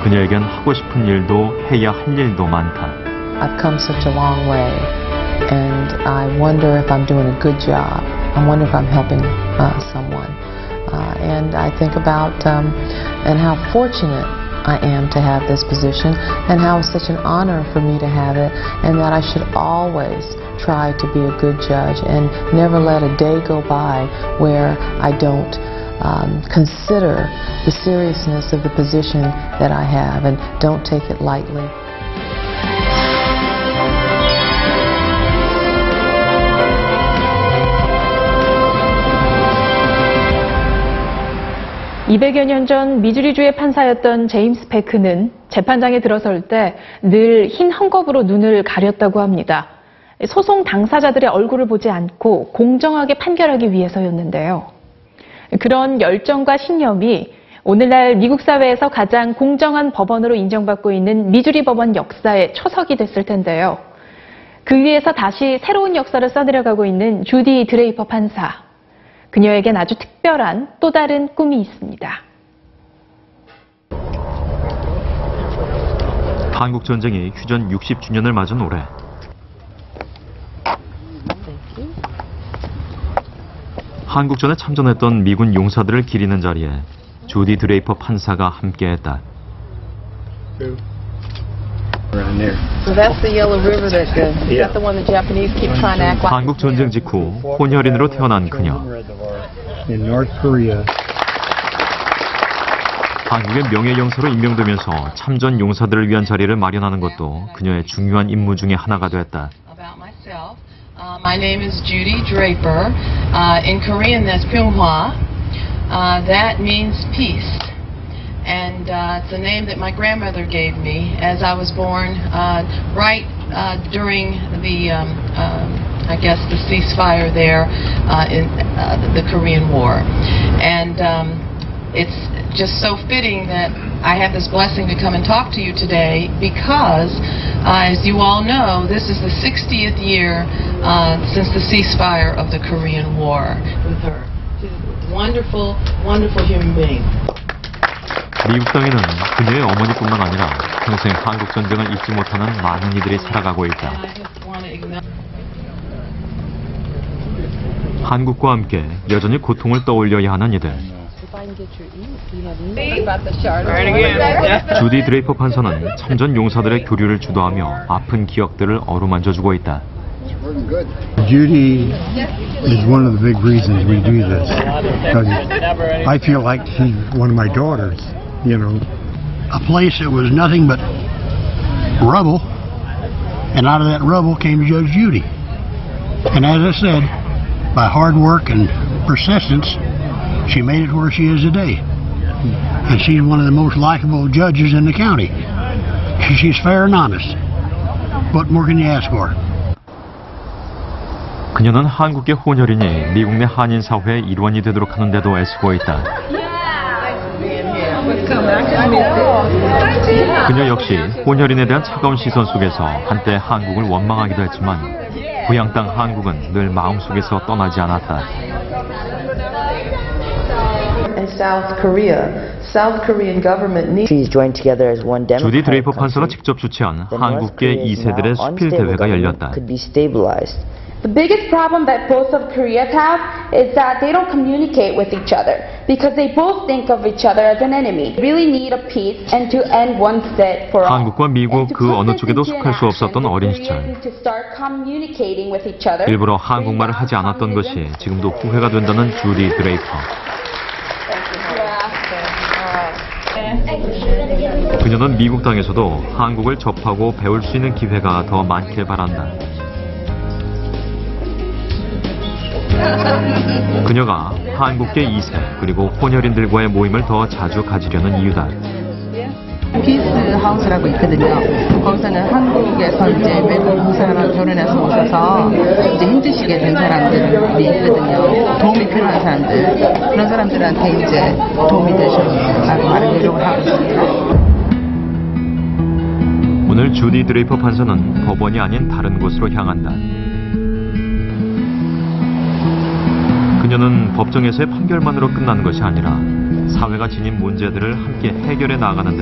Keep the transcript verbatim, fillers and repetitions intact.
그녀에겐 하고 싶은 일도 해야 할 일도 많다. I've come such a long way, and I wonder if I'm doing a good job. I wonder if I'm helping uh, someone. Uh, and I think about um, and how fortunate I am to have this position, and how it's such an honor for me to have it, and that I should always try to be a good judge and never let a day go by where I don't um, consider the seriousness of the position that I have and don't take it lightly. 이백여 년 전 미주리주의 판사였던 제임스 패크는 재판장에 들어설 때 늘 흰 헝겊으로 눈을 가렸다고 합니다. 소송 당사자들의 얼굴을 보지 않고 공정하게 판결하기 위해서였는데요. 그런 열정과 신념이 오늘날 미국 사회에서 가장 공정한 법원으로 인정받고 있는 미주리 법원 역사의 초석이 됐을 텐데요. 그 위에서 다시 새로운 역사를 써내려가고 있는 주디 드레이퍼 판사. 그녀에겐 아주 특별한 또 다른 꿈이 있습니다. 한국 전쟁이 휴전 육십 주년을 맞은 올해 한국전에 참전했던 미군 용사들을 기리는 자리에 주디 드레이퍼 판사가 함께했다. 한국 전쟁 직후 혼혈인으로 태어난 그녀. 한국의 명예영사로 임명되면서 참전 용사들을 위한 자리를 마련하는 것도 그녀의 중요한 임무 중에 하나가 됐다. Uh, my name is Judy Draper. Uh, in Korean, that's Pyonghwa. Uh, that means peace. And uh, it's a name that my grandmother gave me as I was born uh, right uh, during the, um, um, I guess, the ceasefire there uh, in uh, the Korean War. And um, it's just so fitting that I have this blessing to come and talk to you today because, uh, as you all know, this is the sixtieth year uh, since the ceasefire of the Korean War with her. She's a wonderful, wonderful human being. 미국 땅에는 그녀의 어머니뿐만 아니라 평생 한국 전쟁을 잊지 못하는 많은 이들이 살아가고 있다. 한국과 함께 여전히 고통을 떠올려야 하는 이들. 주디 드레이퍼 판사는 참전 용사들의 교류를 주도하며 아픈 기억들을 어루만져주고 있다. Judy is one of the big reasons we do this. Because I feel like she's one of my daughters. You know, a place that was nothing but rubble, and out of that rubble came Judge Judy. And as I said, by hard work and persistence, she made it where she is today. And she's one of the most likable judges in the county. She's fair and honest. What more can you ask for? 그녀는 한국계 혼혈인이 미국 내 한인 사회의 일원이 되도록 하는 데도 애쓰고 있다. 그녀 역시 혼혈인에 대한 차가운 시선 속에서 한때 한국을 원망하기도 했지만 고향 땅 한국은 늘 마음속에서 떠나지 않았다. 주디 드레이퍼 판사가 직접 주최한 한국계 이 세들의 수필 대회가 열렸다. The biggest problem that both of Koreas have is that they don't communicate with each other because they both think of each other as an enemy. They really need a peace and to end once and for all. 한국과 미국 그 어느 쪽에도 속할 수 없었던 어린 시절. 일부러 한국말을 하지 않았던 것이 지금도 후회가 된다는 주디 드레이퍼. 그녀는 미국 땅에서도 한국을 접하고 배울 수 있는 기회가 더 많길 바란다. 그녀가 한국계 이 세 그리고 혼혈인들과의 모임을 더 자주 가지려는 이유다. 피스 하우스라고 있거든요. 거기서는 한국에서 이제 외국 사람하고 결혼해서 오셔서 이제 힘드시게 된 사람들이 있거든요. 도움이 필요한 사람들. 그런 사람들한테 이제 도움이 되시라고 하는 노력을 하고 있습니다. 오늘 주디 드레이퍼 판사는 법원이 아닌 다른 곳으로 향한다. 그녀는 법정에서의 판결만으로 끝나는 것이 아니라 사회가 지닌 문제들을 함께 해결해 나가는 데